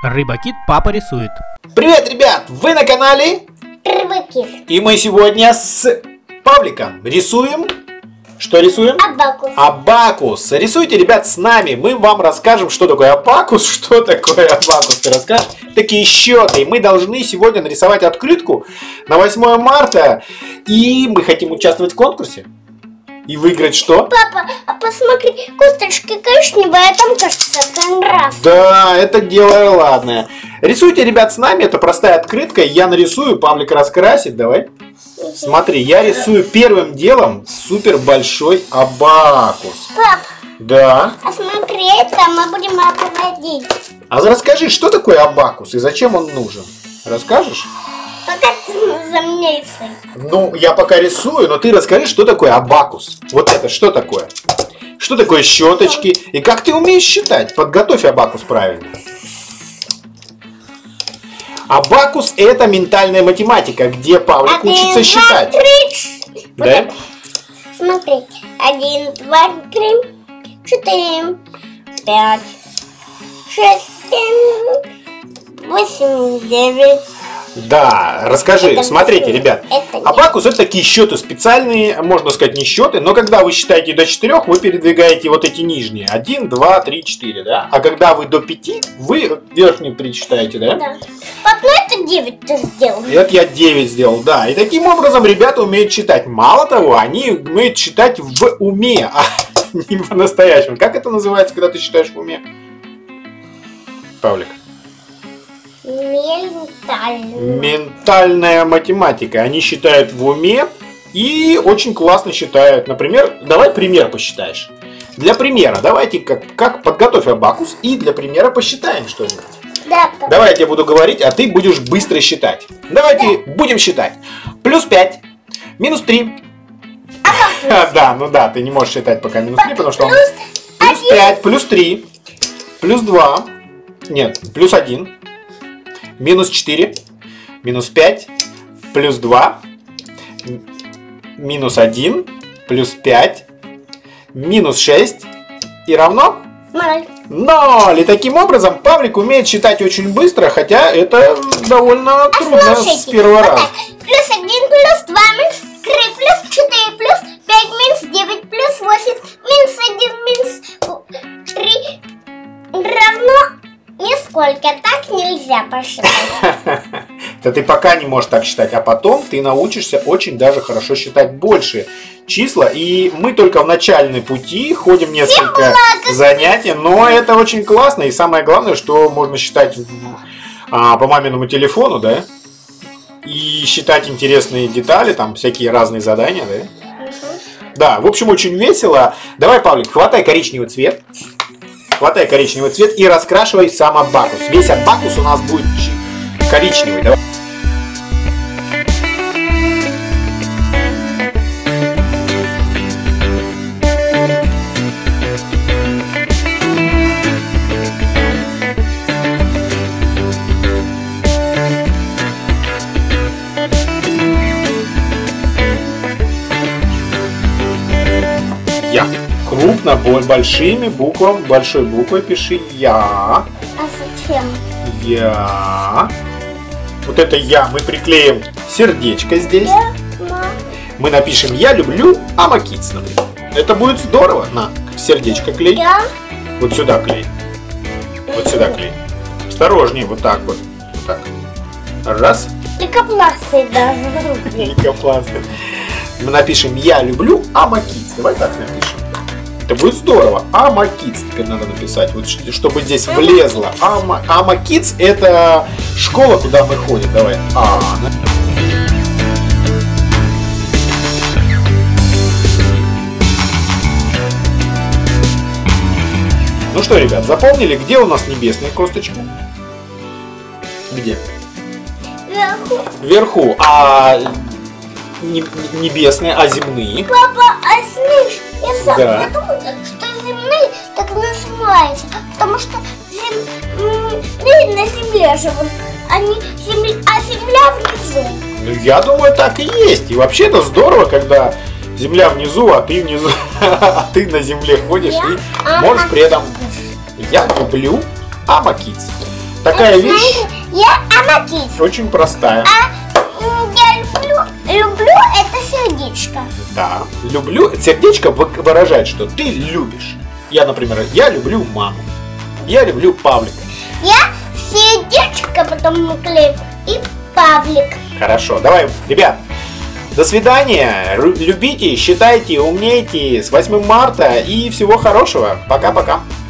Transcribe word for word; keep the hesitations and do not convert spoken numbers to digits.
Рыбакит папа рисует. Привет, ребят! Вы на канале Рыбакит. И мы сегодня с Павликом рисуем. Что рисуем? Абакус. Абакус. Рисуйте, ребят, с нами. Мы вам расскажем, что такое абакус, что такое абакус. Ты расскажешь? Такие счеты. Мы должны сегодня нарисовать открытку на восьмое марта. И мы хотим участвовать в конкурсе. И выиграть что? Папа, а посмотри, косточка коричневая, а там, кажется, конраст. Да, это дело ладное. Рисуйте, ребят, с нами. Это простая открытка. Я нарисую, Павлик раскрасит. Давай. Смотри, я рисую первым делом супер большой абакус. Пап, да. А смотри, там мы будем обводить. А расскажи, что такое абакус и зачем он нужен? Расскажешь? Пока ты за меня рисуй. Ну, я пока рисую, но ты расскажи, что такое абакус. Вот это что такое? Что такое щеточки? И как ты умеешь считать? Подготовь абакус правильно. Абакус — это ментальная математика, где Павлик Один, учится два, считать. Три. Да? Вот это. Смотри. Один, два, три, четыре, пять, шесть, семь, восемь, девять. Да, расскажи, Это смотрите, все. ребят, Это нет. абакус — это такие счеты специальные, можно сказать, не счеты, но когда вы считаете до четырех, вы передвигаете вот эти нижние, один, два, три, четыре, да? А когда вы до пяти, вы верхнюю перечитаете, да? Да. Пап, ну это девять ты сделал. И это я девять сделал, да. И таким образом ребята умеют читать. Мало того, они умеют читать в уме, а не по-настоящему. Как это называется, когда ты считаешь в уме? Павлик. Ментально. Ментальная математика. Они считают в уме и очень классно считают. Например, давай пример посчитаешь. Для примера, давайте как, как подготовь абакус и для примера посчитаем что-нибудь. Да, пап. Давай я тебе буду говорить, а ты будешь быстро считать. Давайте будем считать. Плюс пять, минус три. А, да, ну да, ты не можешь считать пока минус три, потому что он... Плюс Плюс пять, плюс три, плюс два, нет, плюс один, минус четыре, минус пять, плюс два, минус один, плюс пять, минус шесть и равно Ноль. ноль. И таким образом Павлик умеет считать очень быстро, хотя это довольно трудно с первого вот раза. так. Плюс один, плюс два, минус три, плюс четыре, плюс пять, минус девять, плюс восемь, минус один, минус три равно нисколько. Так нельзя посчитать. Да ты пока не можешь так считать, а потом ты научишься очень даже хорошо считать большие числа. И мы только в начальной пути ходим несколько занятий, но это очень классно. И самое главное, что можно считать а, по маминому телефону, да? И считать интересные детали, там всякие разные задания, да? Да, в общем, очень весело. Давай, Павлик, хватай коричневый цвет. Хватай коричневый цвет и раскрашивай сам абакус. Весь абакус у нас будет коричневый. Давай. Я. Крупно, большими буквами, большой буквой пиши я. А зачем? Я. Вот это я мы приклеим сердечко здесь. Я, ма. Мы напишем «Я люблю Амакидс», например. Это будет здорово. На, сердечко клей. Я. Вот сюда клей. Вот сюда клей. Осторожнее, вот так вот. Вот так. Раз. Лейкопластырь даже. Лейкопластырь. Мы напишем «Я люблю Амакидс». Давай так напишем. Это будет здорово. Амакидс теперь надо написать, вот чтобы здесь влезло. Ама, Амакидс — это школа, куда мы ходим. Давай. А. Ну что, ребят, запомнили, где у нас небесные косточки? Где? Вверху. Вверху. А не- небесные, а земные? Папа, а слышь, я сам Да. подумала, что земные так называются, потому что земные на земле живут, они земля, а земля внизу. Ну, я думаю, так и есть. И вообще это здорово, когда земля внизу, а ты внизу, а ты на земле ходишь и можешь при этом... Я люблю Амакидс. Такая Это, вещь знаете, я она кис. очень простая. А м, я люблю, люблю это сердечко. Да. Люблю. Сердечко вы- выражает, что ты любишь. Я, например, я люблю маму. Я люблю Павлика. Я сердечко потом наклею и Павлик. Хорошо. Давай, ребят. До свидания. Ру- Любите, считайте, умнейте. С восьмым марта и всего хорошего. Пока-пока.